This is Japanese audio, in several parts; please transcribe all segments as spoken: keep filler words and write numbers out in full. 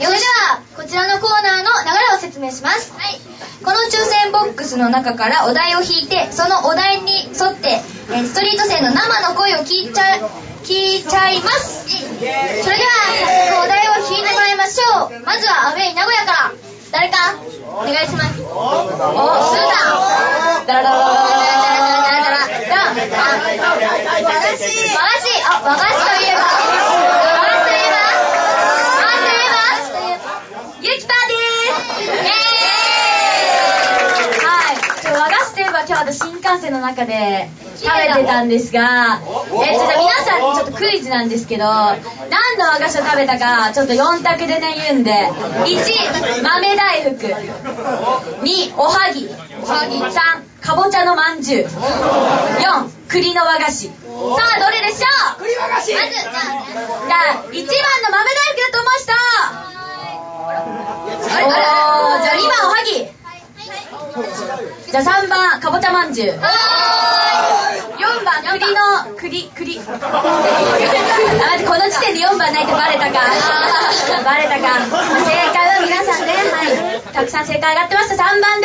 それではこちらのコーナーの流れを説明します。はい、この抽選ボックスの中からお題を引いて、そのお題に沿って、えー、ストリート生の生の声を聞いちゃ聞いちゃいます。それでは早速お題を引いてもらいましょう。まずはアウェイ名古屋から誰かお願いします。おお、スーさん。ダラダラダラダラダラダラダラダラ。和菓子。和菓子。あ、和菓子といえば。和菓子といえば。和菓子といえば。ゆきぱんです。イエーイ。はい。和菓子といえば今日私新幹線の中で食べてたんですが、えー、ちょっと皆さんにちょっとクイズなんですけど、何の和菓子を食べたかちょっとよん択でね言うんで、いち豆大福、におはぎ、さんかぼちゃのまんじゅう、よん栗の和菓子。さあどれでしょう。栗和菓子。まずじゃあ、じゃあいちばんの豆大福だと思う人。おー、じゃあにばんおはぎ。じゃあさんばんかぼちゃまんじゅう。よんばん栗の栗栗あ、この時点でよんばんないとバレたかバレたか。正解は皆さんね、はい、たくさん正解上がってました。さんばんです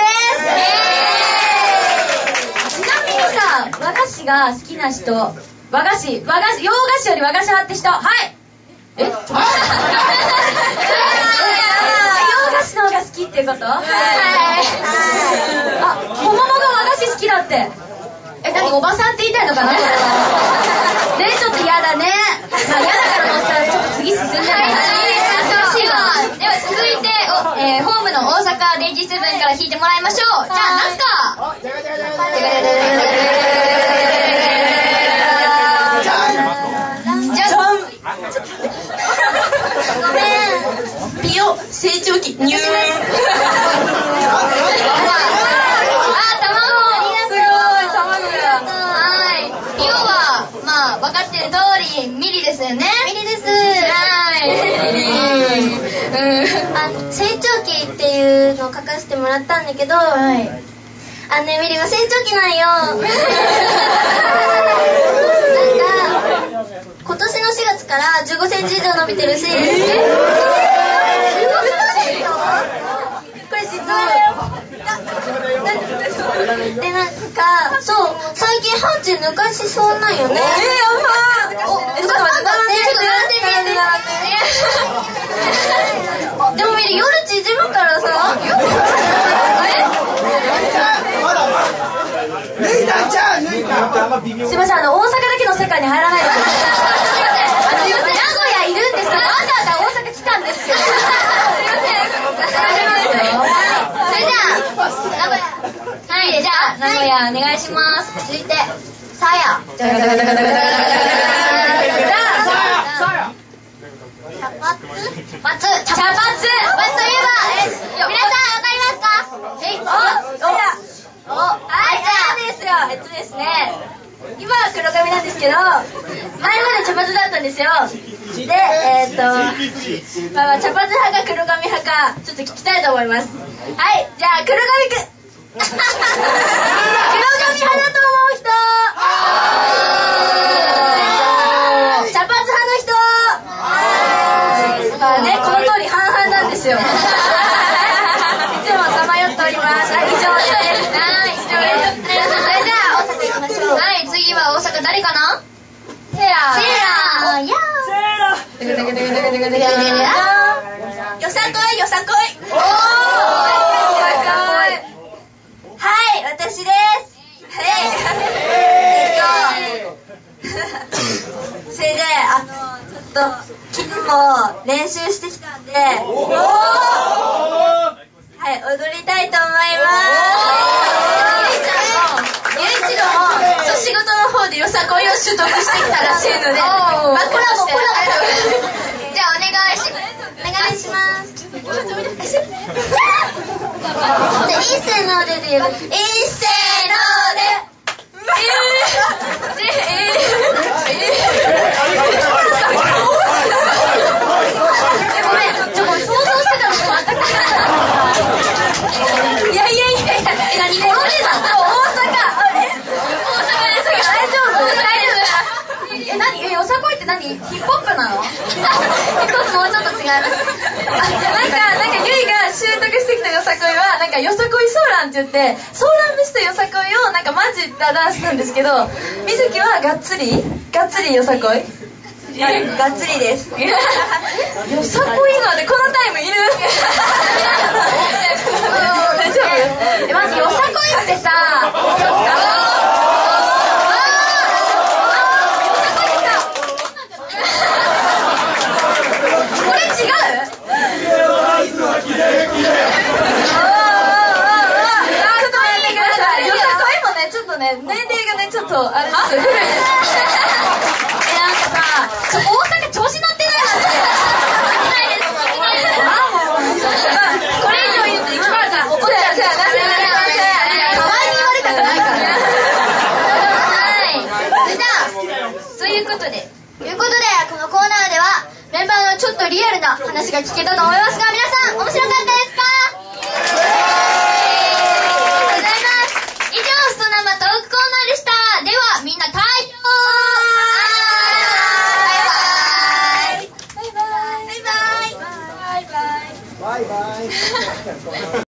。ちなみにさ、和菓子が好きな人、和菓子和菓子洋菓子より和菓子派って人、はいえ洋菓子の方が好きっていうこと？はい。あ、子桃が和菓子好きだって。え、何おばさんって言いたいのかな？ね、ちょっと嫌だね。まあ嫌だから乗ったらちょっと次進んじゃうから。新しいわ。では続いて、お、えー、ホームの大阪レイジセブンから弾いてもらいましょう。じゃあナスカ。じゃん。ごめん。ピオ成長期ニュー。分かってる通りミリですよね。ミリです。はい。 あ、成長期っていうのを書かせてもらったんだけど、はい、あのね、ミリは成長期なんよ。なんか今年のしがつからじゅうごセンチ以上伸びてるし、えー、これ実はで、なんかそう、最近ハンチ抜かしそうなんよね。えー、やばー。お、抜かしたんだって。ちょっと並んでみて。でもミリ、夜縮むからさ。あれ？ 抜いたんちゃう。抜いた。 すいません、あの大阪だけの世界に入らないでください。あの名古屋いるんですが、わざわざ大阪来たんですけど。すいません。大丈夫ですよ。それじゃあ名古屋。はい、じゃあ名古屋お願いします。続いてさや。じゃあ茶髪。茶髪。茶髪といえば、え、皆さんわかりますか？え、お、お、はい、じゃあですよ。えっとですね、今は黒髪なんですけど、前まで茶髪だったんですよ。で、えー、っと、まあ、茶髪派か黒髪派かちょっと聞きたいと思います。はい、じゃあ黒髪く黒髪派だと思う人。茶髪派の人。まあね、この通り半々なんですよ。いつもさまよっております。はい、以上です。はい、以上です。それじゃあ大阪行きましょう。はい、次は大阪誰かな？セーラー。セーラー。やー。セーラー。よさこい、よさこい。おー。はい、私です。はい。それで、あの、ちょっと、昨日も練習してきたんで、はい、踊りたいと思います。ゆういちろも、そう、仕事の方でよさこいを取得してきたらしいので、まあ、コラボ、コラボ。じゃあ、お願いします。お願いします。いっせーのでで言えば、いっせーので。ごめん、ちょ、これ想像してたのと全く。いやいやいやいや、え、何で？大阪。大阪です。大丈夫？大丈夫？え、何？え、よさこいって何？ヒップホップなの？ヒップホップもうちょっと違います。 なんかゆいが習得してきたよさこいはなんかよさこいソーランって言ってソーラン節とよさこいをなんか混じったダンスなんですけど、みずきはがっつりがっつりよさこいがっつりです。 よさこいのでこのタイムいる大丈夫？え、まずよさこいってさこれ違う？ちょっとね、年齢がね、ちょっとあれです古いです。え、なんかさ、ちょ大阪調子乗ってないなんて。これ以上言うといきますから怒っちゃう。じゃあ、なんでなんで可愛いに言われたくないから。はい。じゃあ、そういうことで、 ということで、このコーナーではメンバーのちょっとリアルな話が聞けたと思いますが、皆さん面白かったですか？以上、ストナマトークコーナーでした。では、みんな退場。バイバイ。バイバイ。バイバイ。バイバイ。